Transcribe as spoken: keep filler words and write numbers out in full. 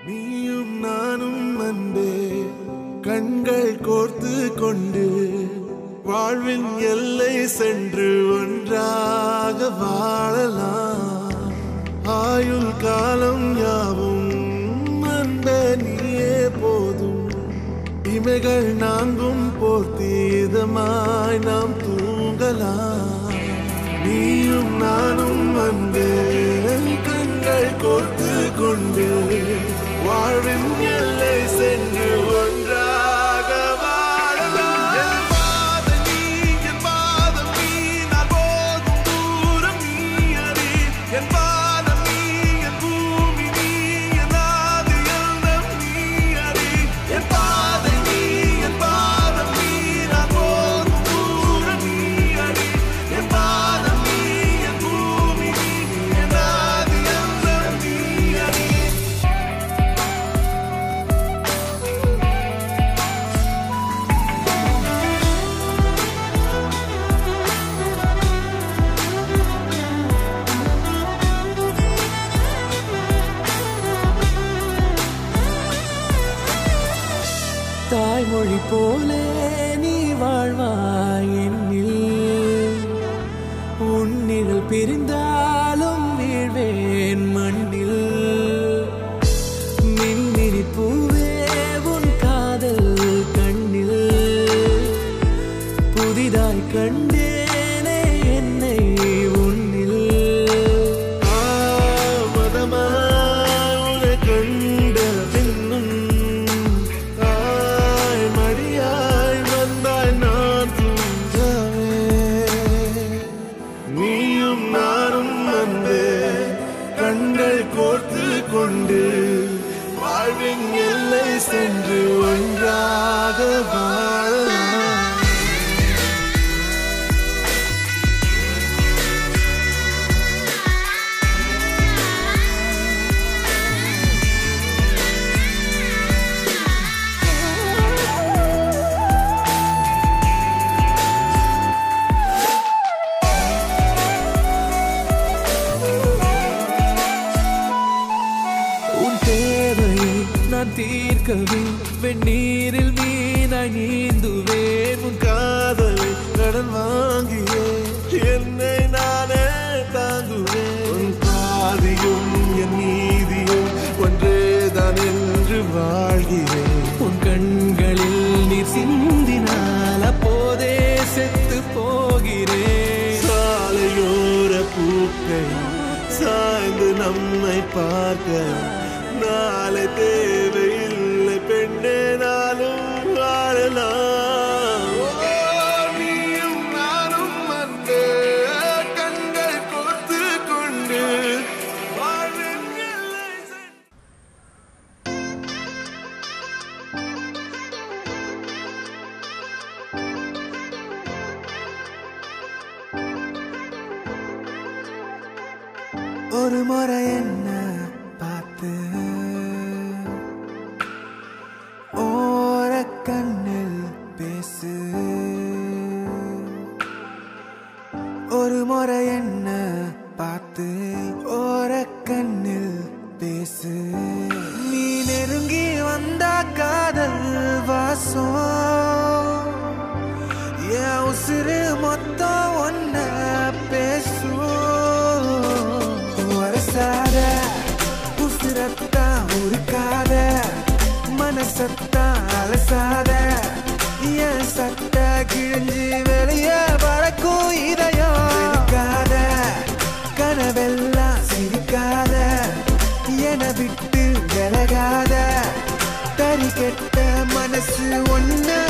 நீயும் நானும் அன்பே கண்கள் கோர்த்து கொண்டு வாழ்வின் எல்லை சென்று ஒன்றாக வாழலாம். ஆயுள் காலம் யாவும் அன்பே நீயே போதும். இமைகள் நான்கும் போர்த்தி இதமாய் நாம் தூங்கலாம். நீயும் நானும் அன்பே கண்கள் கோர்த்து கொண்டு வாழ்வின் எல்லை சென்று ஒன்றாக வாழலாம். என் பாதம் நீ, என் பாதம் நீ, நான் போகும் தூரம் நீ அறி. என் பாதம் நீ, என் பூமி நீ, என் ஆதி எல்லாம் நீ அறி. என் பாதம் நீ, என் பாதம் நீ, நான் போகும் தூரம் நீ அறி. என் பாதம் நீ, என் பூமி நீ, என் ஆதி எல்லாம் நீ அறி. தாய்மொழி போலே நீ வாழ்வாய் என்னில். உன்னில் பிரிந்தாலும் வீழ்வேன் மண்ணில். மின்மினி பூவே உன் காதல் கண்ணில். புதிதாய் கண்டேனே என்னை உன்னில். ஆமதமாய் உன்னை கண்ட பின்னும் தாய் மடியாய் வந்தாய் நான் தூங்கவே. நீயும் நானும் அன்பே கண்கள் கோர்த்து கொண்டு வாழ்வின் எல்லை சென்று ஒன்றாக வாழலாம். உன் தேவையை நான் தீர்க்கவே வெந்நீரில் மீனாய் நீந்துவேன். உன் காதலை கடன் வாங்கியே என்னை நானே தாங்குவேன். உன் பாதியும் என் நீதியும் ஒன்றேதான் என்று வாழ்கிறேன். உன் கண்களில் நீர் சிந்தினால் அப்போதே செத்து போகிறேன். சாலையோர பூக்கள் சாய்ந்து நம்மை பார்க்க நாளை தேவையில்லை பெண்ணே நாளும் வாழலாம். ஓ, நீயும் நானும் அன்பே கண்கள் கோர்த்து கொண்டு வாழ்வின் எல்லை சென்று ஒரு முறை என்ன பார்த்து ஓர கண்ணில் பேசு. ஒரு முறை என்ன பார்த்து ஓர கண்ணில் பேசு. நீ நெருங்கி வந்த காதல் வாசம் என் உசுறு மொத்தம் ஒன்ன பேசும். வரசாத உசுரத்தா உருக்காத மனசத்தா அலசாத என் சட்ட கிழிஞ்சு வெளிய பறக்கும் இதயம். இருக்காத கனவெல்லாம் சிரிக்காத என விட்டு விலகாத தறி கெட்ட மனசு ஒன்ன